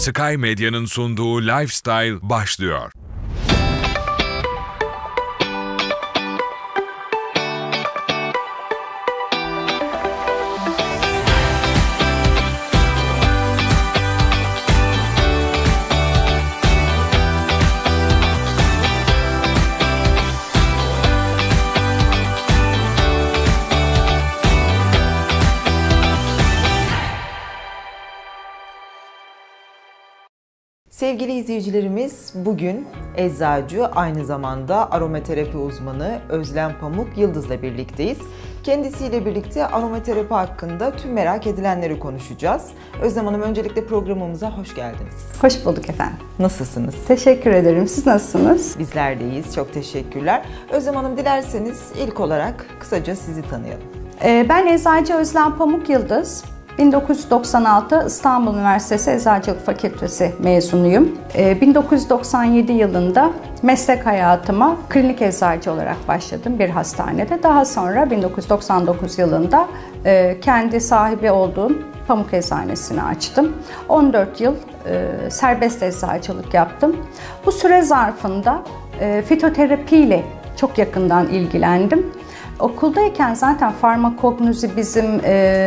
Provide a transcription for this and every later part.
Sky Medya'nın sunduğu Lifestyle başlıyor. Sevgili izleyicilerimiz, bugün eczacı, aynı zamanda aromaterapi uzmanı Özlem Pamuk Yıldız'la birlikteyiz. Kendisiyle birlikte aromaterapi hakkında tüm merak edilenleri konuşacağız. Özlem Hanım, öncelikle programımıza hoş geldiniz. Hoş bulduk efendim. Nasılsınız? Teşekkür ederim. Siz nasılsınız? Bizler de iyiyiz. Çok teşekkürler. Özlem Hanım, dilerseniz ilk olarak kısaca sizi tanıyalım. Ben eczacı Özlem Pamuk Yıldız. 1996 İstanbul Üniversitesi Eczacılık Fakültesi mezunuyum. 1997 yılında meslek hayatıma klinik eczacı olarak başladım bir hastanede. Daha sonra 1999 yılında kendi sahibi olduğum pamuk eczanesini açtım. 14 yıl serbest eczacılık yaptım. Bu süre zarfında fitoterapiyle çok yakından ilgilendim. Okuldayken zaten farmakognozi bizim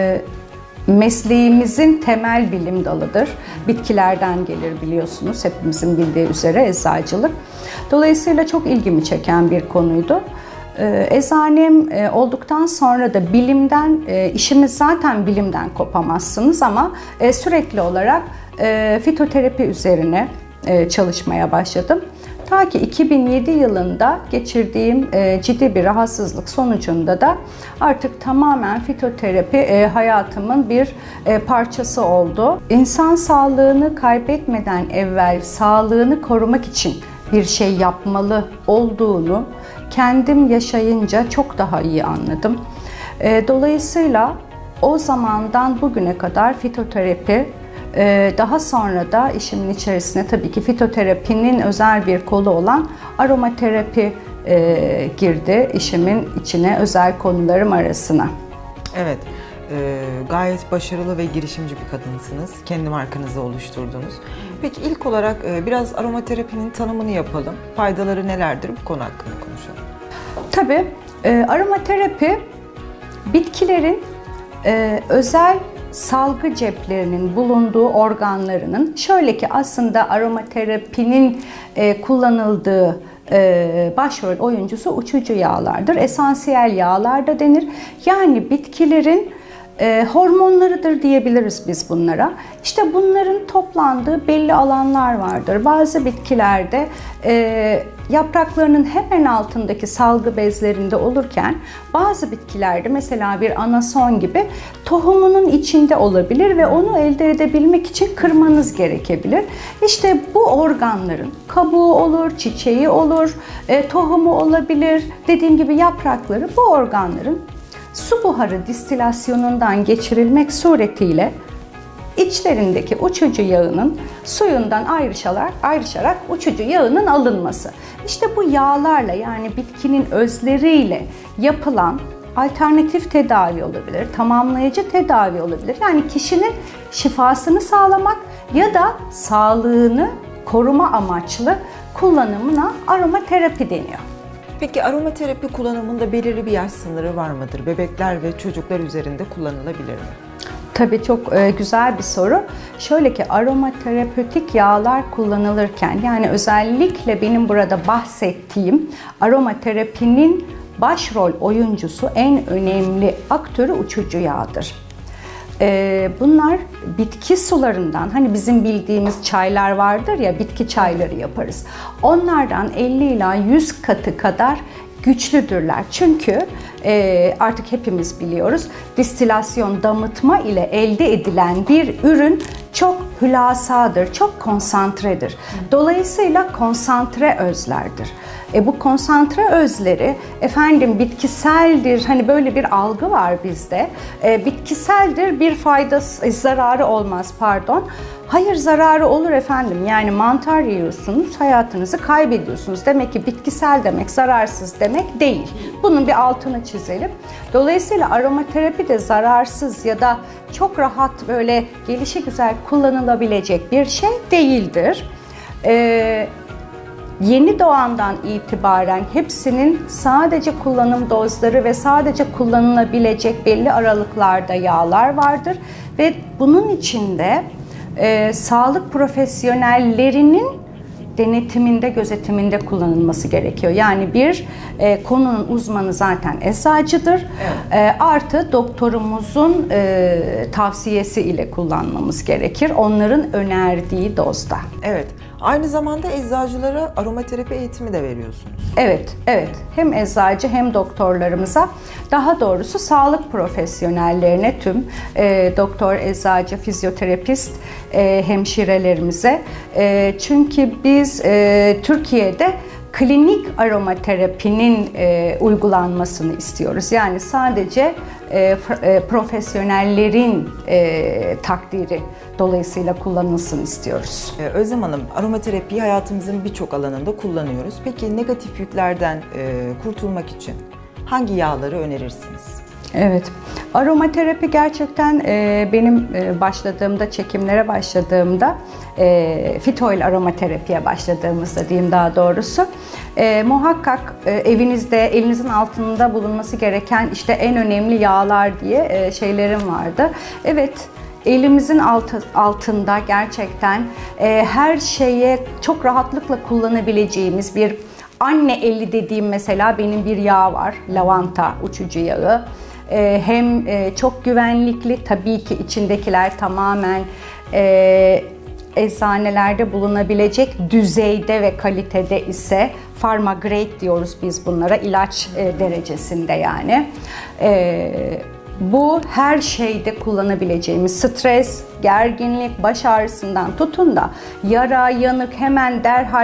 mesleğimizin temel bilim dalıdır. Bitkilerden gelir, biliyorsunuz, hepimizin bildiği üzere eczacılık. Dolayısıyla çok ilgimi çeken bir konuydu. Eczanem olduktan sonra da bilimden, işimiz zaten bilimden kopamazsınız ama sürekli olarak fitoterapi üzerine çalışmaya başladım. Ta ki 2007 yılında geçirdiğim ciddi bir rahatsızlık sonucunda da artık tamamen fitoterapi hayatımın bir parçası oldu. İnsan sağlığını kaybetmeden evvel sağlığını korumak için bir şey yapmalı olduğunu kendim yaşayınca çok daha iyi anladım. Dolayısıyla o zamandan bugüne kadar fitoterapi, daha sonra da işimin içerisine tabii ki fitoterapinin özel bir kolu olan aromaterapi girdi işimin içine, özel konularım arasına. Evet, gayet başarılı ve girişimci bir kadınsınız. Kendi markanızı oluşturdunuz. Peki ilk olarak biraz aromaterapinin tanımını yapalım. Faydaları nelerdir? Bu konu hakkında konuşalım. Tabii, aromaterapi bitkilerin özel salgı ceplerinin bulunduğu organlarının, şöyle ki aslında aromaterapinin kullanıldığı başrol oyuncusu uçucu yağlardır. Esansiyel yağlar da denir. Yani bitkilerin hormonlarıdır diyebiliriz biz bunlara. İşte bunların toplandığı belli alanlar vardır. Bazı bitkilerde yapraklarının hemen altındaki salgı bezlerinde olurken bazı bitkilerde, mesela bir anason gibi, tohumunun içinde olabilir ve onu elde edebilmek için kırmanız gerekebilir. İşte bu organların kabuğu olur, çiçeği olur, tohumu olabilir. Dediğim gibi yaprakları, bu organların su buharı distilasyonundan geçirilmek suretiyle içlerindeki uçucu yağının suyundan ayrışarak uçucu yağının alınması. İşte bu yağlarla, yani bitkinin özleriyle yapılan alternatif tedavi olabilir, tamamlayıcı tedavi olabilir. Yani kişinin şifasını sağlamak ya da sağlığını koruma amaçlı kullanımına aromaterapi deniyor. Peki aromaterapi kullanımında belirli bir yaş sınırı var mıdır? Bebekler ve çocuklar üzerinde kullanılabilir mi? Tabii, çok güzel bir soru. Şöyle ki, aromaterapötik yağlar kullanılırken, yani özellikle benim burada bahsettiğim aromaterapinin başrol oyuncusu, en önemli aktörü uçucu yağdır. Bunlar bitki sularından, hani bizim bildiğimiz çaylar vardır ya, bitki çayları yaparız. Onlardan 50 ila 100 katı kadar güçlüdürler. Çünkü artık hepimiz biliyoruz, distilasyon, damıtma ile elde edilen bir ürün çok hülasadır, çok konsantredir. Dolayısıyla konsantre özlerdir. Bu konsantre özleri efendim bitkiseldir, hani böyle bir algı var bizde. Bitkiseldir, bir faydası, zararı olmaz pardon. Hayır, zararı olur efendim. Yani mantar yiyorsunuz, hayatınızı kaybediyorsunuz. Demek ki bitkisel demek zararsız demek değil. Bunun bir altını çizelim. Dolayısıyla aromaterapi de zararsız ya da çok rahat böyle gelişigüzel kullanılabilecek bir şey değildir. Yeni doğandan itibaren hepsinin sadece kullanım dozları ve sadece kullanılabilecek belli aralıklarda yağlar vardır. Ve bunun içinde sağlık profesyonellerinin denetiminde, gözetiminde kullanılması gerekiyor. Yani bir konunun uzmanı zaten eczacıdır. Evet. Artı doktorumuzun tavsiyesi ile kullanmamız gerekir. Onların önerdiği dozda. Evet. Aynı zamanda eczacılara aromaterapi eğitimi de veriyorsunuz. Evet, evet. Hem eczacı hem doktorlarımıza, daha doğrusu sağlık profesyonellerine tüm doktor, eczacı, fizyoterapist, hemşirelerimize. Çünkü biz Türkiye'de klinik aromaterapinin uygulanmasını istiyoruz. Yani sadece profesyonellerin takdiri dolayısıyla kullanılsın istiyoruz. Özlem Hanım, aromaterapiyi hayatımızın birçok alanında kullanıyoruz. Peki negatif yüklerden kurtulmak için hangi yağları önerirsiniz? Evet, aromaterapi gerçekten benim başladığımda, çekimlere başladığımda, fitoil aromaterapiye başladığımızda diyeyim daha doğrusu, muhakkak evinizde, elinizin altında bulunması gereken işte en önemli yağlar diye şeylerim vardı. Evet, elimizin altında gerçekten her şeye çok rahatlıkla kullanabileceğimiz bir anne eli dediğim mesela benim bir yağ var, lavanta uçucu yağı. Hem çok güvenlikli, tabii ki içindekiler tamamen eczanelerde bulunabilecek düzeyde ve kalitede ise pharma grade diyoruz biz bunlara, ilaç derecesinde yani. Bu her şeyde kullanabileceğimiz, stres, gerginlik, baş ağrısından tutun da yara, yanık, hemen derhal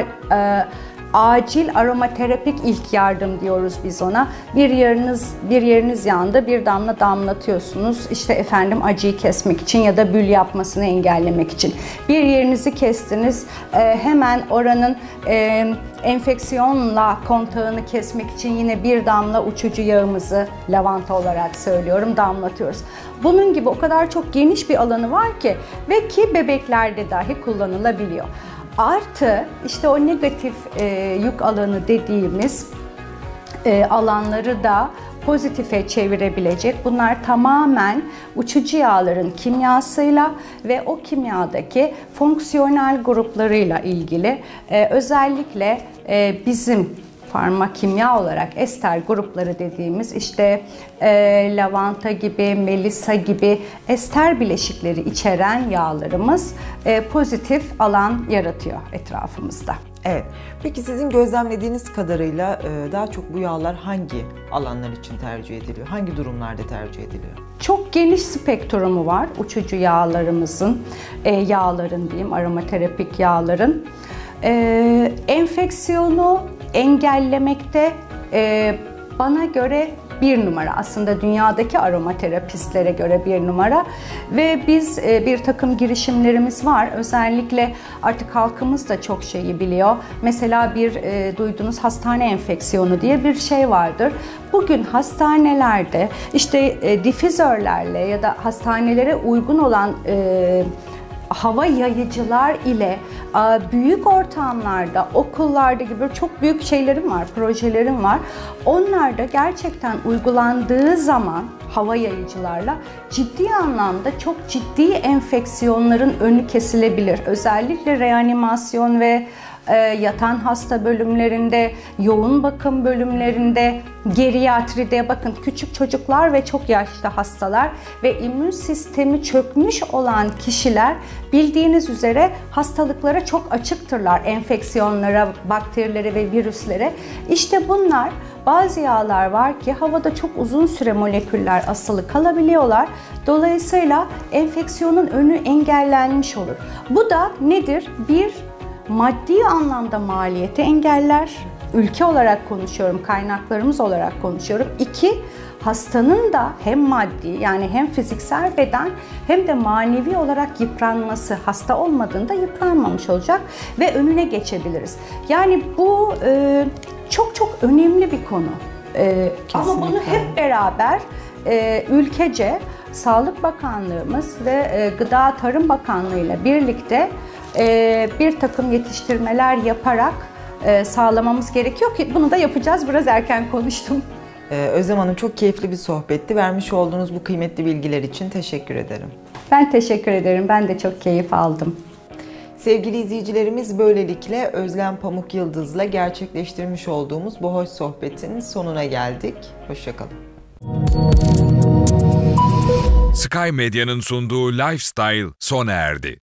acil aromaterapik ilk yardım diyoruz biz ona. Bir yeriniz yandı, bir damla damlatıyorsunuz. İşte efendim acıyı kesmek için ya da bül yapmasını engellemek için. Bir yerinizi kestiniz, hemen oranın enfeksiyonla kontağını kesmek için yine bir damla uçucu yağımızı, lavanta olarak söylüyorum, damlatıyoruz. Bunun gibi o kadar çok geniş bir alanı var ki ve ki bebeklerde dahi kullanılabiliyor. Artı işte o negatif yük alanı dediğimiz alanları da pozitife çevirebilecek. Bunlar tamamen uçucu yağların kimyasıyla ve o kimyadaki fonksiyonel gruplarıyla ilgili. Özellikle bizim farmakimya olarak ester grupları dediğimiz işte lavanta gibi, melisa gibi ester bileşikleri içeren yağlarımız pozitif alan yaratıyor etrafımızda. Evet. Peki sizin gözlemlediğiniz kadarıyla daha çok bu yağlar hangi alanlar için tercih ediliyor? Hangi durumlarda tercih ediliyor? Çok geniş spektrumu var uçucu yağlarımızın, yağların diyeyim, aromaterapik yağların. Enfeksiyonu engellemekte bana göre bir numara, aslında dünyadaki aromaterapistlere göre bir numara ve biz bir takım girişimlerimiz var. Özellikle artık halkımız da çok şeyi biliyor. Mesela bir duyduğunuz hastane enfeksiyonu diye bir şey vardır. Bugün hastanelerde işte difüzörlerle ya da hastanelere uygun olan hava yayıcılar ile büyük ortamlarda, okullarda gibi çok büyük şeylerim var, projelerim var. Onlar da gerçekten uygulandığı zaman hava yayıcılarla ciddi anlamda çok ciddi enfeksiyonların önü kesilebilir. Özellikle reanimasyon ve yatan hasta bölümlerinde, yoğun bakım bölümlerinde, geriatride, bakın küçük çocuklar ve çok yaşlı hastalar ve immün sistemi çökmüş olan kişiler bildiğiniz üzere hastalıklara çok açıktırlar, enfeksiyonlara, bakterilere ve virüslere. İşte bunlar, bazı yağlar var ki havada çok uzun süre moleküller asılı kalabiliyorlar. Dolayısıyla enfeksiyonun önü engellenmiş olur. Bu da nedir? Bir, maddi anlamda maliyeti engeller. ülke olarak konuşuyorum, kaynaklarımız olarak konuşuyorum. 2, hastanın da hem maddi yani hem fiziksel beden hem de manevi olarak yıpranması, hasta olmadığında yıpranmamış olacak ve önüne geçebiliriz. Yani bu çok çok önemli bir konu. Ama bunu hep beraber ülkece Sağlık Bakanlığımız ve Gıda Tarım Bakanlığı ile birlikte bir takım yetiştirmeler yaparak sağlamamız gerekiyor ki bunu da yapacağız. Biraz erken konuştum. Özlem Hanım, çok keyifli bir sohbetti. Vermiş olduğunuz bu kıymetli bilgiler için teşekkür ederim. Ben teşekkür ederim. Ben de çok keyif aldım. Sevgili izleyicilerimiz, böylelikle Özlem Pamuk Yıldız'la gerçekleştirmiş olduğumuz bu hoş sohbetin sonuna geldik. Hoşça kalın. Sky Medya'nın sunduğu Lifestyle sona erdi.